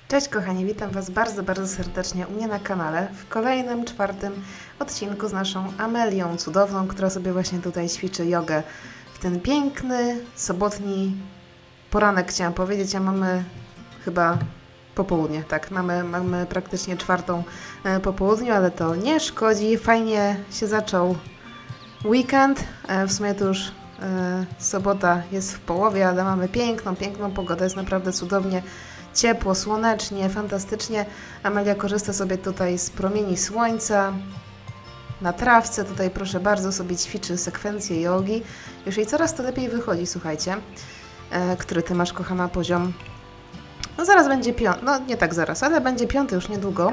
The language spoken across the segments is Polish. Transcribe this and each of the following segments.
Cześć kochani, witam Was bardzo serdecznie u mnie na kanale w kolejnym, czwartym odcinku z naszą Amelią cudowną, która sobie właśnie tutaj ćwiczy jogę w ten piękny, sobotni poranek, chciałam powiedzieć, a mamy chyba popołudnie, tak, mamy praktycznie czwartą po południu, ale to nie szkodzi, fajnie się zaczął weekend, w sumie to już sobota jest w połowie, ale mamy piękną pogodę, jest naprawdę cudownie. Ciepło, słonecznie, fantastycznie. Amelia korzysta sobie tutaj z promieni słońca na trawce. Tutaj proszę bardzo sobie ćwiczy sekwencję jogi. Już jej coraz to lepiej wychodzi, słuchajcie. Który Ty masz, kochana, poziom? No zaraz będzie piąty, no nie tak zaraz, ale będzie piąty już niedługo.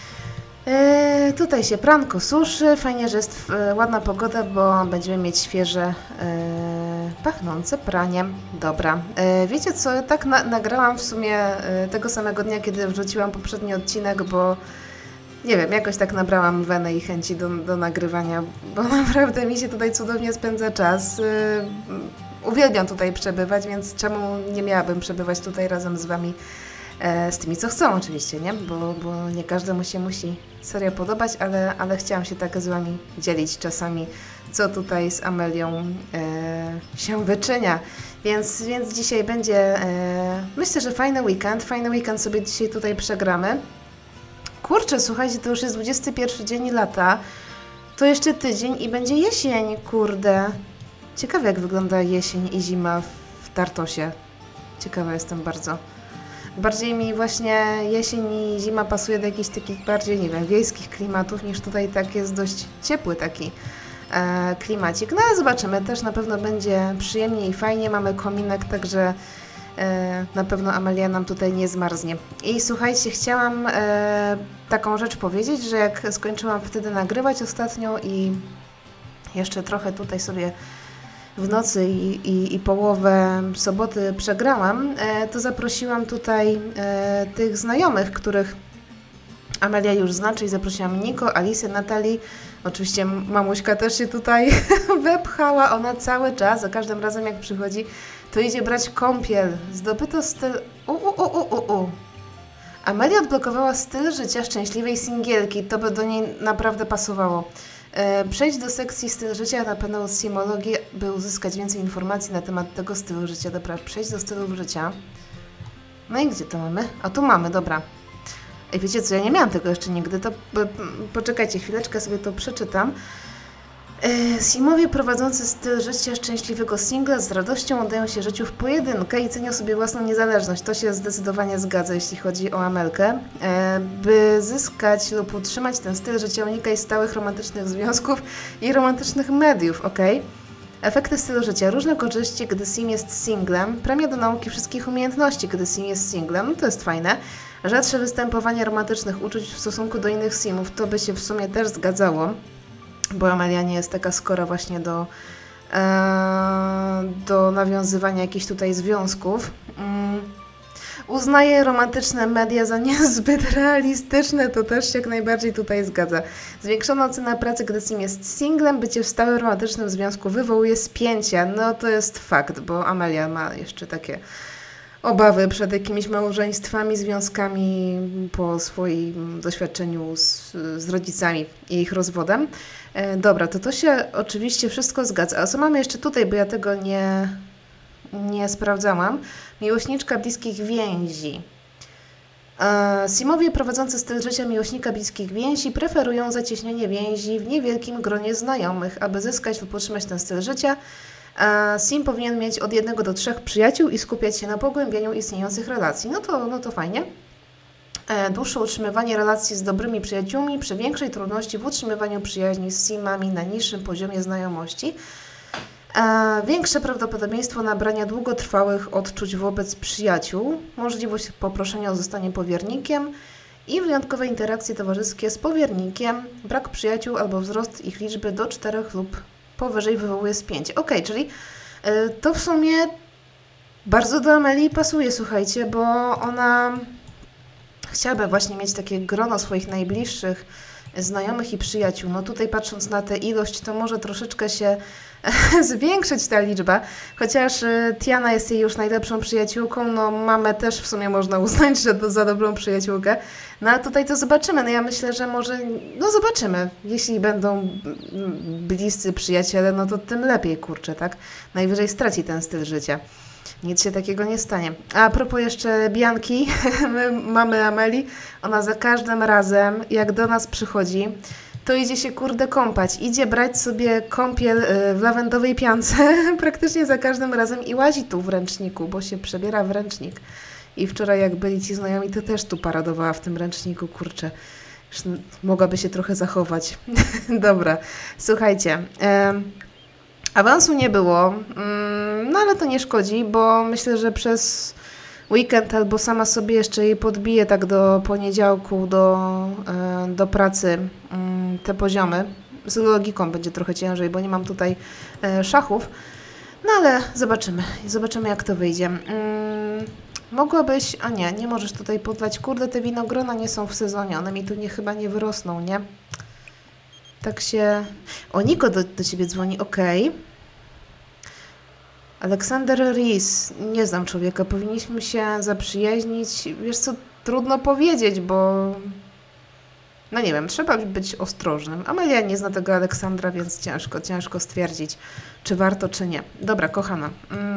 Tutaj się pranko suszy. Fajnie, że jest ładna pogoda, bo będziemy mieć świeże, pachnące pranie. Dobra. Wiecie co, tak nagrałam w sumie tego samego dnia, kiedy wrzuciłam poprzedni odcinek, bo nie wiem, jakoś tak nabrałam weny i chęci do nagrywania, bo naprawdę mi się tutaj cudownie spędza czas. Uwielbiam tutaj przebywać, więc czemu nie miałabym przebywać tutaj razem z Wami, z tymi, co chcą oczywiście, nie? Bo nie każdemu się musi seria podobać, ale chciałam się tak z Wami dzielić czasami, co tutaj z Amelią się wyczynia. Więc dzisiaj będzie, myślę, że fajny weekend sobie dzisiaj tutaj przegramy. Kurczę, słuchajcie, to już jest 21 dzień lata, to jeszcze tydzień i będzie jesień, kurde. Ciekawe, jak wygląda jesień i zima w Tartosie. Ciekawa jestem bardzo. Bardziej mi właśnie jesień i zima pasuje do jakichś takich bardziej, nie wiem, wiejskich klimatów, niż tutaj tak jest dość ciepły taki klimacik. No ale zobaczymy, też na pewno będzie przyjemnie i fajnie, mamy kominek, także na pewno Amelia nam tutaj nie zmarznie. I słuchajcie, chciałam taką rzecz powiedzieć, że jak skończyłam wtedy nagrywać ostatnio i jeszcze trochę tutaj sobie w nocy i połowę soboty przegrałam, to zaprosiłam tutaj tych znajomych, których Amelia już zna, czyli zaprosiłam Niko, Alisę, Natalii. Oczywiście mamuśka też się tutaj wepchała, ona cały czas, za każdym razem jak przychodzi, to idzie brać kąpiel. Zdobyto styl... Amelia odblokowała styl życia szczęśliwej singielki, to by do niej naprawdę pasowało. Przejdź do sekcji styl życia na panelu Simologii, by uzyskać więcej informacji na temat tego stylu życia. Dobra, przejdź do stylów życia. No i gdzie to mamy? A tu mamy, dobra. Ej, wiecie co, ja nie miałam tego jeszcze nigdy, to poczekajcie chwileczkę, sobie to przeczytam. Simowie prowadzący styl życia szczęśliwego singla z radością oddają się życiu w pojedynkę i cenią sobie własną niezależność. To się zdecydowanie zgadza, jeśli chodzi o Amelkę. By zyskać lub utrzymać ten styl życia, unikaj stałych romantycznych związków i romantycznych mediów, ok? Efekty stylu życia. Różne korzyści, gdy sim jest singlem. Premia do nauki wszystkich umiejętności, gdy sim jest singlem. No to jest fajne. Rzadsze występowanie romantycznych uczuć w stosunku do innych simów. To by się w sumie też zgadzało, bo Amelia nie jest taka skora właśnie do nawiązywania jakichś tutaj związków. Uznaje romantyczne media za niezbyt realistyczne, to też się jak najbardziej tutaj zgadza. Zwiększona ocena pracy, gdy sim jest singlem, bycie w stałym romantycznym związku wywołuje spięcia. No to jest fakt, bo Amelia ma jeszcze takie obawy przed jakimiś małżeństwami, związkami po swoim doświadczeniu z rodzicami i ich rozwodem. Dobra, to się oczywiście wszystko zgadza. A co mamy jeszcze tutaj, bo ja tego nie sprawdzałam. Miłośniczka bliskich więzi. Simowie prowadzący styl życia miłośnika bliskich więzi preferują zacieśnienie więzi w niewielkim gronie znajomych. Aby zyskać lub utrzymać ten styl życia, sim powinien mieć od 1 do 3 przyjaciół i skupiać się na pogłębianiu istniejących relacji. No to fajnie. Dłuższe utrzymywanie relacji z dobrymi przyjaciółmi przy większej trudności w utrzymywaniu przyjaźni z simami na niższym poziomie znajomości. Większe prawdopodobieństwo nabrania długotrwałych odczuć wobec przyjaciół, możliwość poproszenia o zostanie powiernikiem i wyjątkowe interakcje towarzyskie z powiernikiem, brak przyjaciół albo wzrost ich liczby do 4 lub powyżej wywołuje spięcie. Ok, czyli to w sumie bardzo do Amelii pasuje, słuchajcie, bo ona chciałaby właśnie mieć takie grono swoich najbliższych znajomych i przyjaciół. No tutaj patrząc na tę ilość, to może troszeczkę się zwiększyć ta liczba, chociaż Tiana jest jej już najlepszą przyjaciółką, no mamę też w sumie można uznać, że za dobrą przyjaciółkę. No a tutaj to zobaczymy, no ja myślę, że może, no zobaczymy, jeśli będą bliscy przyjaciele, no to tym lepiej, kurczę, tak? Najwyżej straci ten styl życia. Nic się takiego nie stanie. A propos jeszcze Bianki, mamy Ameli, ona za każdym razem, jak do nas przychodzi, to idzie się kurde kąpać. Idzie brać sobie kąpiel w lawendowej piance praktycznie za każdym razem i łazi tu w ręczniku, bo się przebiera w ręcznik. I wczoraj jak byli ci znajomi, to też tu paradowała w tym ręczniku, kurczę. Mogłaby się trochę zachować. Dobra, słuchajcie. Awansu nie było, no ale to nie szkodzi, bo myślę, że przez weekend albo sama sobie jeszcze jej podbiję tak do poniedziałku, do pracy te poziomy. Z logiką będzie trochę ciężej, bo nie mam tutaj szachów, no ale zobaczymy jak to wyjdzie. Mogłabyś, a nie możesz tutaj podlać, kurde te winogrona nie są w sezonie, one mi tu chyba nie wyrosną, nie? Tak się... O, Niko do ciebie dzwoni, okej. Aleksander Rees, nie znam człowieka, powinniśmy się zaprzyjaźnić. Wiesz co, trudno powiedzieć, bo... No nie wiem, trzeba być ostrożnym. Amelia nie zna tego Aleksandra, więc ciężko stwierdzić, czy warto, czy nie. Dobra, kochana.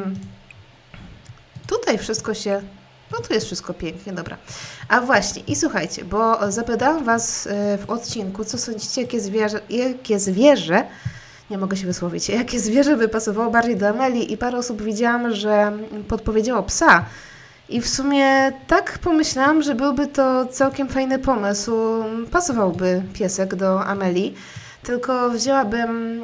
Tutaj wszystko się... No tu jest wszystko pięknie, dobra. A właśnie, i słuchajcie, bo zapytałam Was w odcinku, co sądzicie, jakie zwierzę, nie mogę się wysłowić, jakie zwierzę by pasowało bardziej do Ameli i parę osób widziałam, że podpowiedziało psa. I w sumie tak pomyślałam, że byłby to całkiem fajny pomysł, pasowałby piesek do Ameli. Tylko wzięłabym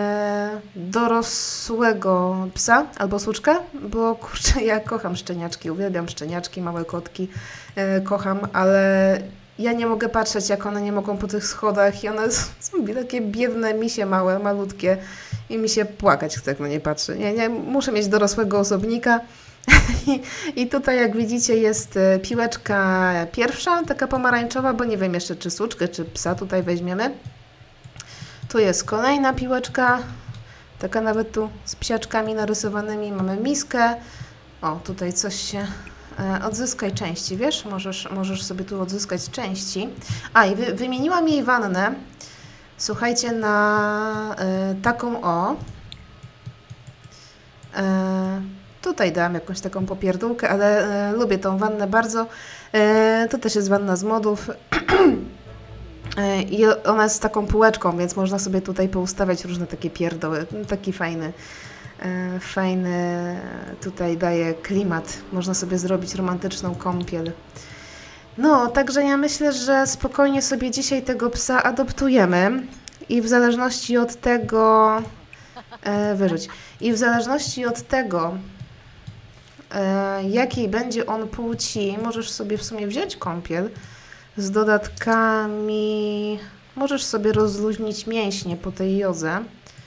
dorosłego psa albo słuczkę, bo kurczę, ja kocham szczeniaczki, uwielbiam szczeniaczki, małe kotki, kocham, ale ja nie mogę patrzeć, jak one nie mogą po tych schodach i one są takie biedne misie małe, malutkie i mi się płakać chce, jak na nie patrzę. Nie, muszę mieć dorosłego osobnika. I tutaj, jak widzicie, jest piłeczka pierwsza, taka pomarańczowa, bo nie wiem jeszcze, czy słuczkę, czy psa tutaj weźmiemy. Tu jest kolejna piłeczka, taka nawet tu z psiaczkami narysowanymi. Mamy miskę. O, tutaj coś się... Odzyskaj części, wiesz? Możesz sobie tu odzyskać części. A, i wymieniłam jej wannę, słuchajcie, na taką o... Tutaj dałam jakąś taką popierdółkę, ale lubię tą wannę bardzo. To też jest wanna z modów. I ona jest z taką półeczką, więc można sobie tutaj poustawiać różne takie pierdoły. Taki fajny tutaj daje klimat. Można sobie zrobić romantyczną kąpiel. No, także ja myślę, że spokojnie sobie dzisiaj tego psa adoptujemy i w zależności od tego... wyrzuć. I w zależności od tego, jakiej będzie on płci, możesz sobie w sumie wziąć kąpiel z dodatkami, możesz sobie rozluźnić mięśnie po tej jodze.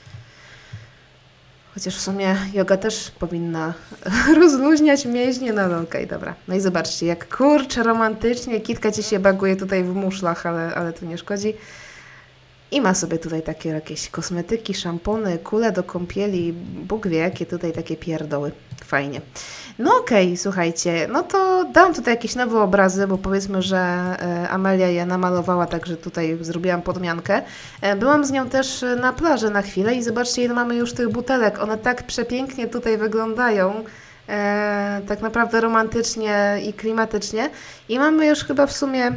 Chociaż w sumie joga też powinna rozluźniać mięśnie, no okej, dobra. No i zobaczcie, jak kurczę romantycznie, Kitka ci się baguje tutaj w muszlach, ale to nie szkodzi. I ma sobie tutaj takie jakieś kosmetyki, szampony, kule do kąpieli, Bóg wie, jakie tutaj takie pierdoły. Fajnie. No okej, słuchajcie, no to dam tutaj jakieś nowe obrazy, bo powiedzmy, że Amelia je namalowała, także tutaj zrobiłam podmiankę. Byłam z nią też na plaży na chwilę i zobaczcie, ile mamy już tych butelek. One tak przepięknie tutaj wyglądają, tak naprawdę romantycznie i klimatycznie. I mamy już chyba w sumie...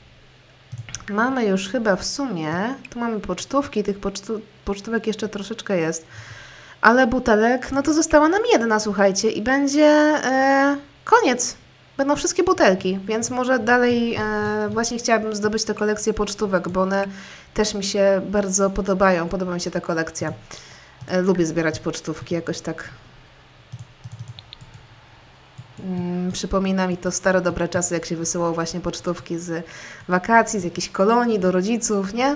tu mamy pocztówki, tych pocztówek jeszcze troszeczkę jest, ale butelek, no to została nam jedna, słuchajcie, i będzie koniec. Będą wszystkie butelki, więc może dalej właśnie chciałabym zdobyć tę kolekcję pocztówek, bo one też mi się bardzo podobają. Podoba mi się ta kolekcja. Lubię zbierać pocztówki, jakoś tak... Przypomina mi to stare, dobre czasy, jak się wysyłało właśnie pocztówki z wakacji, z jakichś kolonii do rodziców, nie?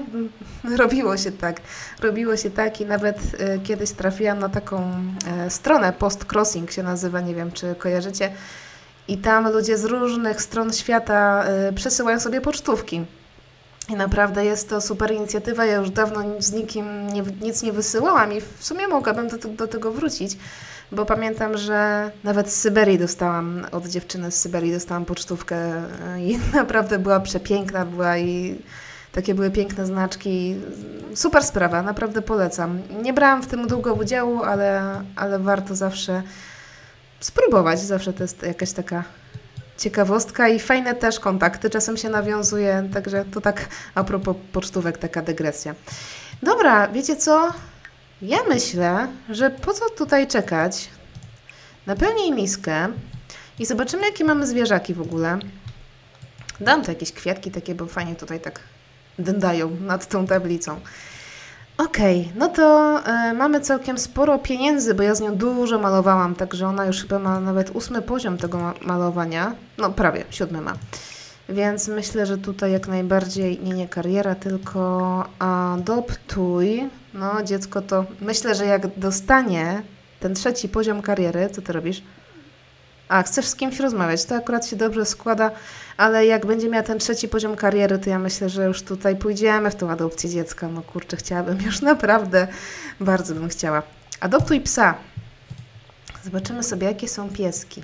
Robiło się tak i nawet kiedyś trafiłam na taką stronę, Post Crossing się nazywa, nie wiem, czy kojarzycie, i tam ludzie z różnych stron świata przesyłają sobie pocztówki. I naprawdę jest to super inicjatywa. Ja już dawno z nikim nic nie wysyłałam i w sumie mogłabym do tego wrócić, bo pamiętam, że nawet z Syberii dostałam, od dziewczyny z Syberii dostałam pocztówkę i naprawdę była przepiękna, i takie były piękne znaczki. Super sprawa, naprawdę polecam. Nie brałam w tym długo udziału, ale warto zawsze spróbować. Zawsze to jest jakaś taka ciekawostka i fajne też kontakty czasem się nawiązuje, także to tak a propos pocztówek, taka dygresja. Dobra, wiecie co? Ja myślę, że po co tutaj czekać? Napełnij miskę i zobaczymy, jakie mamy zwierzaki w ogóle. Dam tu jakieś kwiatki takie, bo fajnie tutaj tak dędają nad tą tablicą. Okej, no to mamy całkiem sporo pieniędzy, bo ja z nią dużo malowałam, także ona już chyba ma nawet 8 poziom tego malowania. No prawie, 7 ma. Więc myślę, że tutaj jak najbardziej nie kariera, tylko adoptuj. No dziecko to myślę, że jak dostanie ten 3 poziom kariery, co ty robisz? A, chcesz z kimś rozmawiać, to akurat się dobrze składa, ale jak będzie miała ten 3 poziom kariery, to ja myślę, że już tutaj pójdziemy w tą adopcję dziecka. No kurczę, chciałabym już naprawdę, bardzo bym chciała. Adoptuj psa. Zobaczymy sobie, jakie są pieski.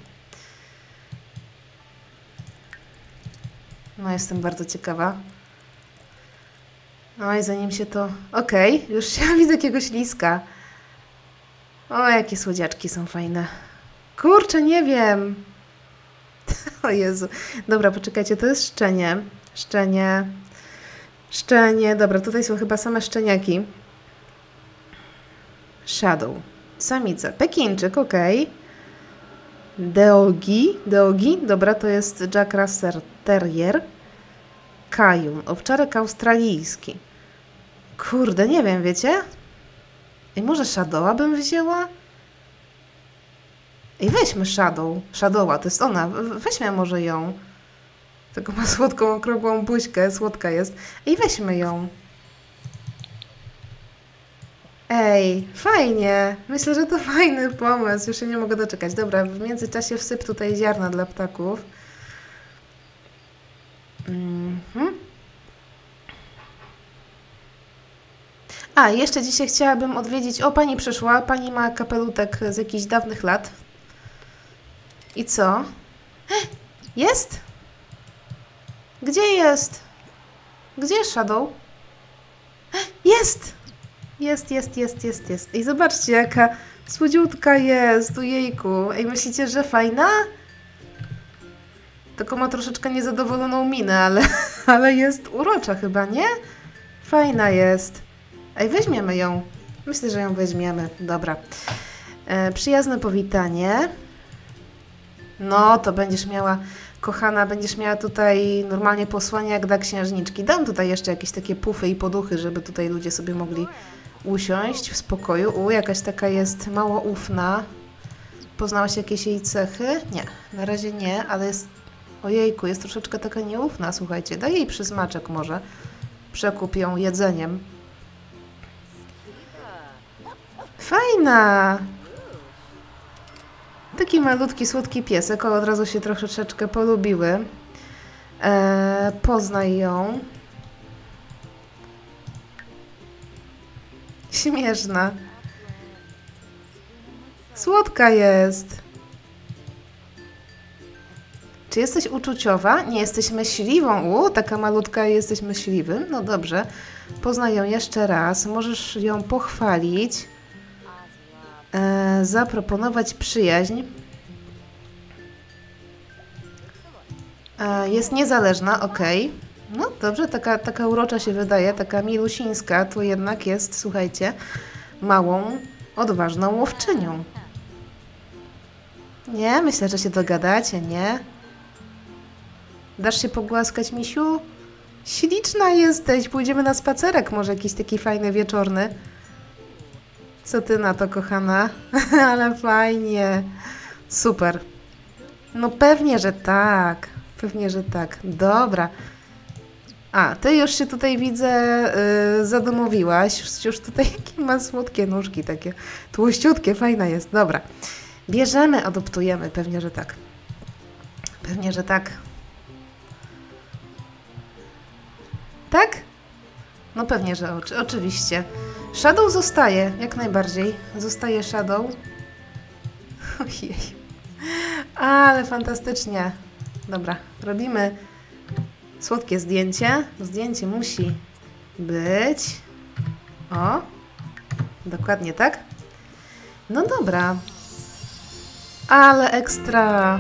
No, jestem bardzo ciekawa. Oj, zanim się to... Okej, już się widzę jakiegoś liska. O, jakie słodziaczki są fajne. Kurczę, nie wiem. O Jezu. Dobra, poczekajcie, to jest szczenie. Szczenie. Dobra, tutaj są chyba same szczeniaki. Shadow. Samica. Pekińczyk, okej. Deogi. Dobra, to jest Jack Russell Terrier. Kajun. Owczarek australijski. Kurde, nie wiem, wiecie? I może Shadowa bym wzięła? I weźmy Shadowa, to jest ona. Weźmy może ją. Tylko ma słodką, okrągłą buźkę, słodka jest. I weźmy ją. Ej, fajnie. Myślę, że to fajny pomysł. Już się nie mogę doczekać. Dobra, w międzyczasie wsyp tutaj ziarna dla ptaków. A, jeszcze dzisiaj chciałabym odwiedzić... O, pani przyszła. Pani ma kapelutek z jakichś dawnych lat. I co? Jest? Gdzie jest? Gdzie jest Shadow? Jest! Jest. I zobaczcie, jaka słodziutka jest, ojejku. Ej, myślicie, że fajna? Tylko ma troszeczkę niezadowoloną minę, ale jest urocza chyba, nie? Fajna jest. Ej, weźmiemy ją. Myślę, że ją weźmiemy. Dobra. Przyjazne powitanie. No, to będziesz miała, kochana, będziesz miała tutaj normalnie posłanie jak dla księżniczki. Dam tutaj jeszcze jakieś takie pufy i poduchy, żeby tutaj ludzie sobie mogli usiąść w spokoju. Jakaś taka jest mało ufna. Poznałaś jakieś jej cechy? Nie, na razie nie, ale jest... Ojejku, jest troszeczkę taka nieufna, słuchajcie. Daj jej przysmaczek może. Przekup ją jedzeniem. Fajna! Taki malutki, słodki piesek. O, od razu się troszeczkę polubiły. Poznaj ją. Śmieszna. Słodka jest. Czy jesteś uczuciowa? Nie, jesteś myśliwą. Taka malutka, jesteś myśliwym. No dobrze. Poznaj ją jeszcze raz. Możesz ją pochwalić. Zaproponować przyjaźń. Jest niezależna, ok. No dobrze, taka urocza się wydaje, taka milusińska, to jednak jest, słuchajcie, małą, odważną łowczynią. Nie? Myślę, że się dogadacie, nie? Dasz się pogłaskać, misiu? Śliczna jesteś, pójdziemy na spacerek, może jakiś taki fajny, wieczorny. Co ty na to, kochana? Ale fajnie. Super. No pewnie, że tak. Pewnie, że tak. Dobra. A, ty już się tutaj widzę, zadomowiłaś. Już tutaj jakie ma słodkie nóżki, takie tłuściutkie, fajna jest. Dobra. Bierzemy, adoptujemy. Pewnie, że tak. Pewnie, że tak. Tak? No pewnie, że oczywiście. Shadow zostaje, jak najbardziej. Zostaje Shadow. Ojej. Ale fantastycznie. Dobra, robimy słodkie zdjęcie. Zdjęcie musi być. O, dokładnie tak. No dobra. Ale ekstra.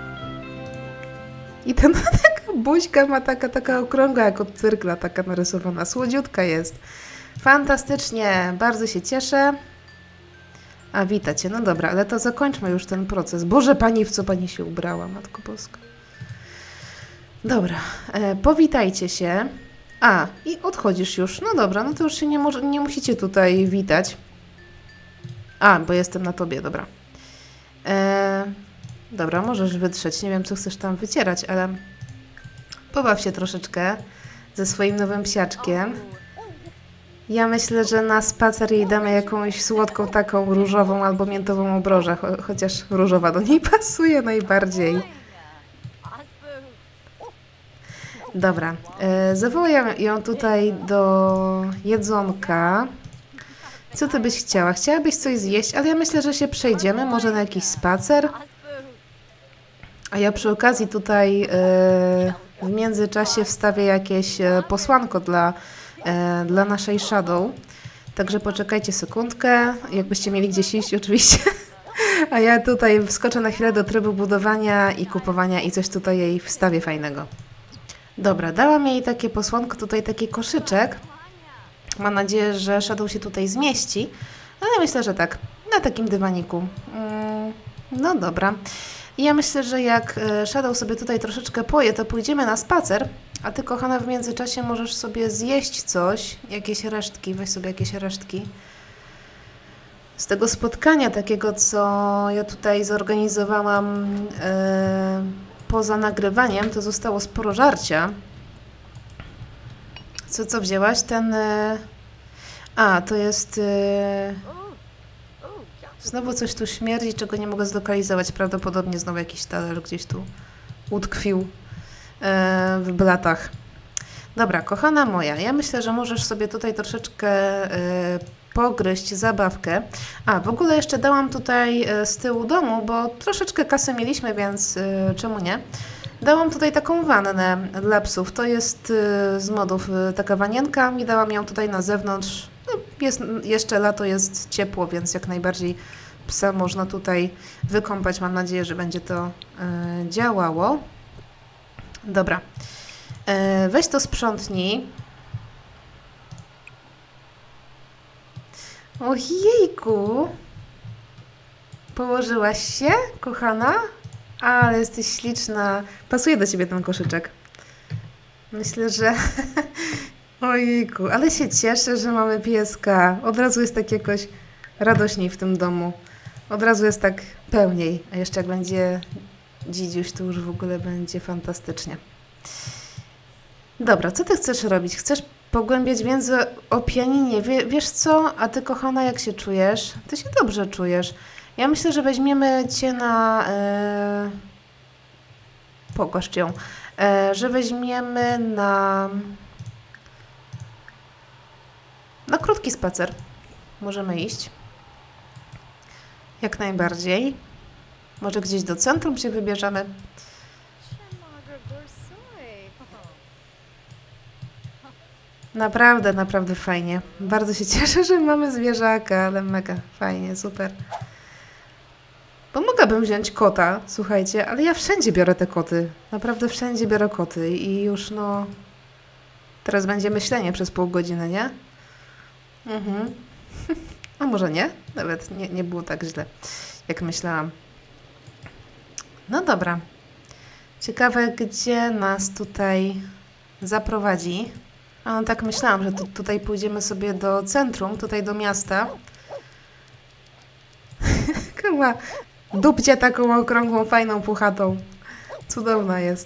I ta taka buźka ma taka okrągła, jak od cyrkla, taka narysowana. Słodziutka jest. Fantastycznie. Bardzo się cieszę. A, witacie. No dobra, ale to zakończmy już ten proces. Boże, pani, w co pani się ubrała, Matko Boska. Dobra, powitajcie się. A, i odchodzisz już. No dobra, no to już się nie musicie tutaj witać. A, bo jestem na tobie, dobra. Dobra, możesz wytrzeć. Nie wiem, co chcesz tam wycierać, ale pobaw się troszeczkę ze swoim nowym psiaczkiem. Ja myślę, że na spacer jej damy jakąś słodką, taką różową albo miętową obrożę, chociaż różowa do niej pasuje najbardziej. Dobra, zawołam ją tutaj do jedzonka. Co ty byś chciała? Chciałabyś coś zjeść, ale ja myślę, że się przejdziemy, może na jakiś spacer. A ja przy okazji tutaj w międzyczasie wstawię jakieś posłanko dla naszej Shadow. Także poczekajcie sekundkę, jakbyście mieli gdzieś iść oczywiście. A ja tutaj wskoczę na chwilę do trybu budowania i kupowania i coś tutaj jej wstawię fajnego. Dobra, dałam jej takie posłanko, tutaj taki koszyczek. Mam nadzieję, że Shadow się tutaj zmieści. Ale myślę, że tak, na takim dywaniku. No dobra. I ja myślę, że jak Shadow sobie tutaj troszeczkę poje, to pójdziemy na spacer. A ty, kochana, w międzyczasie możesz sobie zjeść coś, jakieś resztki, weź sobie jakieś resztki. Z tego spotkania takiego, co ja tutaj zorganizowałam poza nagrywaniem, to zostało sporo żarcia. Co wzięłaś? Ten... A, to jest... Znowu coś tu śmierdzi, czego nie mogę zlokalizować. Prawdopodobnie znowu jakiś talerz gdzieś tu utkwił w blatach. Dobra, kochana moja, ja myślę, że możesz sobie tutaj troszeczkę pogryźć zabawkę. A, w ogóle jeszcze dałam tutaj z tyłu domu, bo troszeczkę kasy mieliśmy, więc czemu nie? Dałam tutaj taką wannę dla psów. To jest z modów taka wanienka i dałam ją tutaj na zewnątrz. No, jeszcze lato, jest ciepło, więc jak najbardziej psa można tutaj wykąpać. Mam nadzieję, że będzie to działało. Dobra. Weź to sprzątnij. Ojejku! Położyłaś się, kochana? Ale jesteś śliczna. Pasuje do ciebie ten koszyczek. Myślę, że... Ojejku, ale się cieszę, że mamy pieska. Od razu jest tak jakoś radośniej w tym domu. Od razu jest tak pełniej. A jeszcze jak będzie dzidziuś, to już w ogóle będzie fantastycznie. Dobra, co ty chcesz robić? Chcesz pogłębiać wiedzę o pianinie? Wiesz co? A ty, kochana, jak się czujesz? Ty się dobrze czujesz. Ja myślę, że weźmiemy cię na... Pogłaszcz ją. Że weźmiemy na krótki spacer. Możemy iść. Jak najbardziej. Może gdzieś do centrum się wybierzemy. Naprawdę, naprawdę fajnie. Bardzo się cieszę, że mamy zwierzaka, ale mega fajnie, super. Bo mogłabym wziąć kota, słuchajcie, ale ja wszędzie biorę te koty. Naprawdę wszędzie biorę koty i już no... Teraz będzie myślenie przez pół godziny, nie? A może nie? Nawet nie było tak źle, jak myślałam. No dobra. Ciekawe, gdzie nas tutaj zaprowadzi. A no tak myślałam, że tutaj pójdziemy sobie do centrum, tutaj do miasta. Chyba dupcie taką okrągłą, fajną, puchatą. Cudowna jest.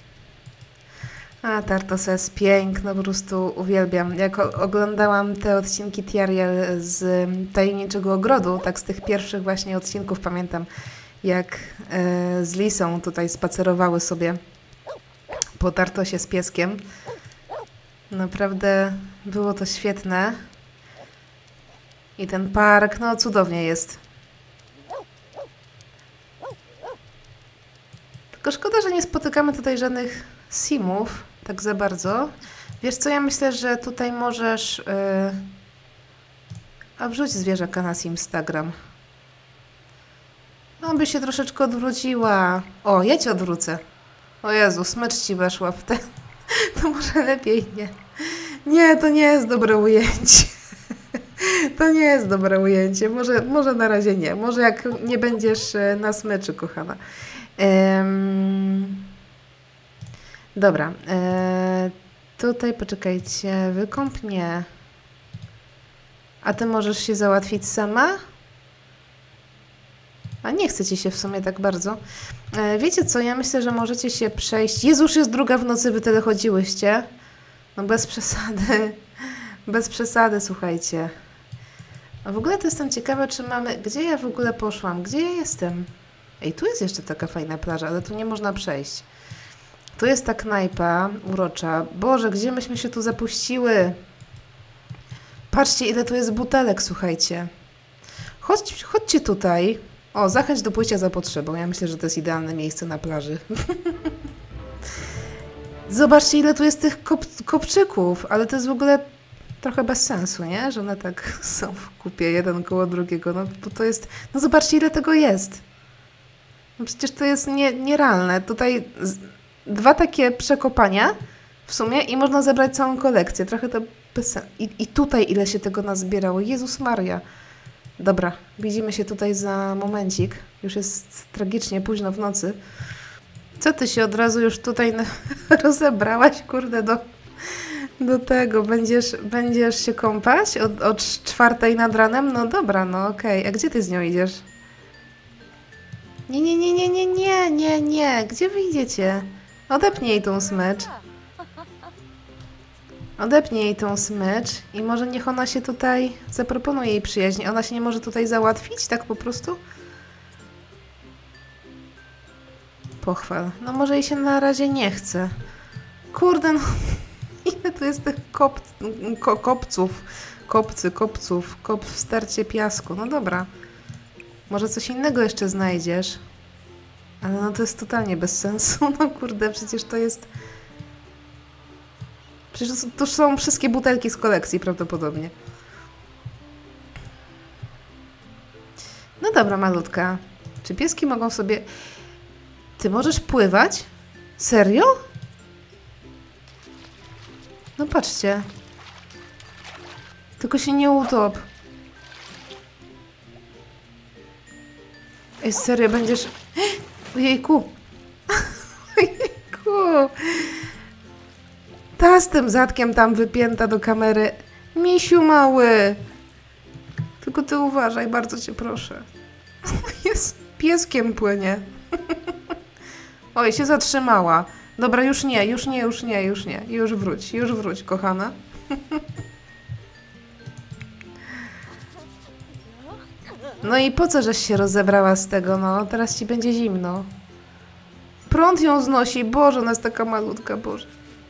A Tartos jest piękna, po prostu uwielbiam. Jak oglądałam te odcinki Tiariel z Tajemniczego Ogrodu, tak z tych pierwszych właśnie odcinków pamiętam, jak z Lisą tutaj spacerowały sobie po Tartosie z pieskiem. Naprawdę było to świetne. I ten park, no cudownie jest. Tylko szkoda, że nie spotykamy tutaj żadnych simów, tak za bardzo. Wiesz co, ja myślę, że tutaj możesz... A wrzuć zwierzaka na Simstagram. No, by się troszeczkę odwróciła. O, ja cię odwrócę. O Jezu, smycz ci weszła w ten... To może lepiej nie. Nie, to nie jest dobre ujęcie. To nie jest dobre ujęcie. Może na razie nie. Może jak nie będziesz na smyczy, kochana. Dobra. Tutaj poczekajcie. Wykąp nie. A ty możesz się załatwić sama? A nie chce ci się w sumie tak bardzo. Wiecie co? Ja myślę, że możecie się przejść. Jezu, już jest 2 w nocy, wy tyle chodziłyście. No bez przesady. Bez przesady, słuchajcie. A w ogóle to jestem ciekawa, czy mamy... Gdzie ja w ogóle poszłam? Gdzie ja jestem? Ej, tu jest jeszcze taka fajna plaża, ale tu nie można przejść. Tu jest ta knajpa urocza. Boże, gdzie myśmy się tu zapuściły? Patrzcie, ile tu jest butelek, słuchajcie. Chodźcie tutaj. O, zachęć do pójścia za potrzebą. Ja myślę, że to jest idealne miejsce na plaży. Zobaczcie, ile tu jest tych kopczyków, ale to jest w ogóle trochę bez sensu, nie? Że one tak są w kupie, jeden koło drugiego. No bo to jest... No zobaczcie, ile tego jest. No przecież to jest nierealne. Tutaj 2 takie przekopania w sumie i można zebrać całą kolekcję. Trochę to bez sensu. I tutaj ile się tego nazbierało. Jezus Maria. Dobra, widzimy się tutaj za momencik. Już jest tragicznie późno w nocy. Co ty się od razu już tutaj rozebrałaś, kurde, do tego? Będziesz się kąpać od 4 nad ranem? No dobra, no okej. A gdzie ty z nią idziesz? Nie. Gdzie wy idziecie? Odepnij jej tą smycz. Odepnij jej tą smycz i może niech ona się tutaj zaproponuje jej przyjaźń. Ona się nie może tutaj załatwić, tak po prostu? Pochwal. No może jej się na razie nie chce. Kurde, no ile tu jest tych kopców. Kop w stercie piasku. No dobra. Może coś innego jeszcze znajdziesz. Ale no to jest totalnie bez sensu. No kurde, przecież to jest... Przecież to są wszystkie butelki z kolekcji prawdopodobnie. No dobra, malutka. Czy pieski mogą sobie... Ty możesz pływać? Serio? No patrzcie. Tylko się nie utop. Ej, serio, będziesz... Ojejku. Ojejku. Ta z tym zadkiem tam wypięta do kamery. Misiu mały. Tylko ty uważaj, bardzo cię proszę. Jest pieskiem płynie. Oj, się zatrzymała. Dobra, już nie. Już wróć, kochana. No i po co żeś się rozebrała z tego, no? Teraz ci będzie zimno. Prąd ją znosi. Boże, ona jest taka malutka, Boże.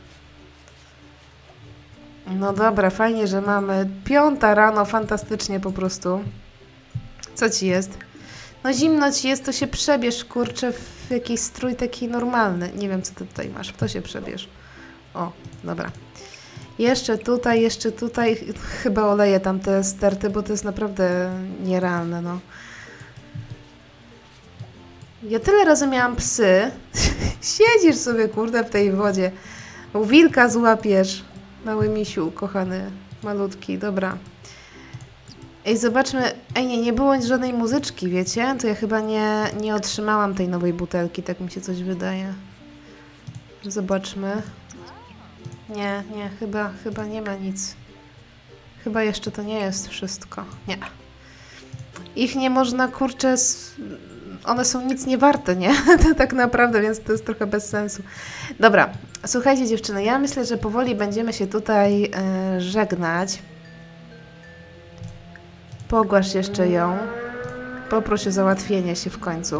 No dobra, fajnie, że mamy 5 rano, fantastycznie po prostu. Co ci jest? No zimno ci jest, to się przebierz, kurczę, w jakiś strój taki normalny. Nie wiem, co ty tutaj masz, w to się przebierz. O, dobra. Jeszcze tutaj, chyba oleję tam te sterty, bo to jest naprawdę nierealne, no. Ja tyle razy miałam psy. Siedzisz sobie, kurde, w tej wodzie. Wilka złapiesz. Mały misiu, kochany, malutki, dobra. Ej, zobaczmy. Ej, nie było żadnej muzyczki, wiecie? To ja chyba nie otrzymałam tej nowej butelki, tak mi się coś wydaje. Zobaczmy. Nie, chyba nie ma nic. Chyba jeszcze to nie jest wszystko. Nie. Ich nie można, kurczę... One są nic nie warte, nie? To tak naprawdę, więc to jest trochę bez sensu. Dobra, słuchajcie dziewczyny, ja myślę, że powoli będziemy się tutaj żegnać. Pogłasz jeszcze ją. Poproś o załatwienie się w końcu.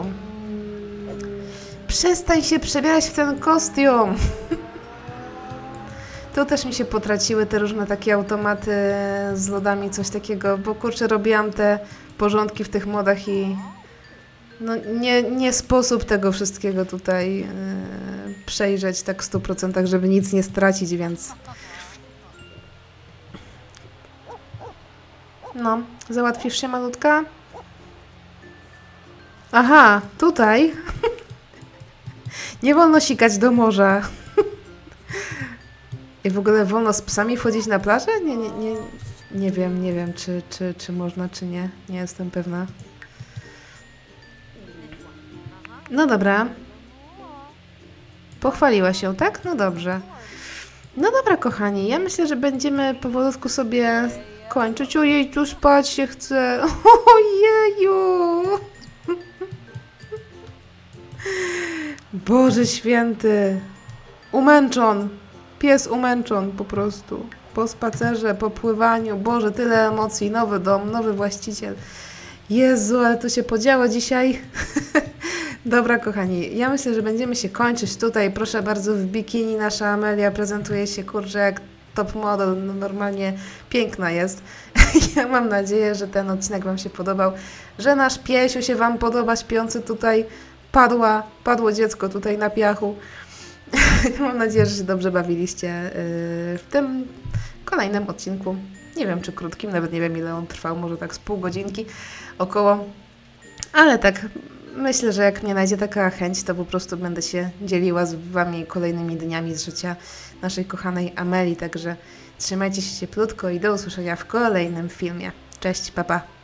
Przestań się przebierać w ten kostium! Tu też mi się potraciły te różne takie automaty z lodami, coś takiego, bo kurczę, robiłam te porządki w tych modach i no nie sposób tego wszystkiego tutaj przejrzeć tak w 100%, żeby nic nie stracić, więc no, załatwisz się, malutka? Aha, tutaj nie wolno sikać do morza. I w ogóle wolno z psami wchodzić na plażę? Nie wiem, czy można, czy nie. Nie jestem pewna. No dobra. Pochwaliła się, tak? No dobrze. No dobra, kochani, ja myślę, że będziemy powolutku sobie kończyć. Ojej, tu spać się chce. Ojeju! Boże święty. Umęczon. Pies umęczon po prostu. Po spacerze, po pływaniu. Boże, tyle emocji. Nowy dom, nowy właściciel. Jezu, ale to się podziało dzisiaj. Dobra, kochani, ja myślę, że będziemy się kończyć tutaj. Proszę bardzo, w bikini nasza Amelia prezentuje się, kurczę, jak top model. No, normalnie piękna jest. Ja mam nadzieję, że ten odcinek Wam się podobał, że nasz piesiu się Wam podoba, śpiący tutaj. Padło dziecko tutaj na piachu. Mam nadzieję, że się dobrze bawiliście w tym kolejnym odcinku. Nie wiem, czy krótkim, nawet nie wiem, ile on trwał, może tak z pół godzinki około. Ale tak, myślę, że jak mnie najdzie taka chęć, to po prostu będę się dzieliła z Wami kolejnymi dniami z życia naszej kochanej Ameli. Także trzymajcie się cieplutko i do usłyszenia w kolejnym filmie. Cześć, pa pa!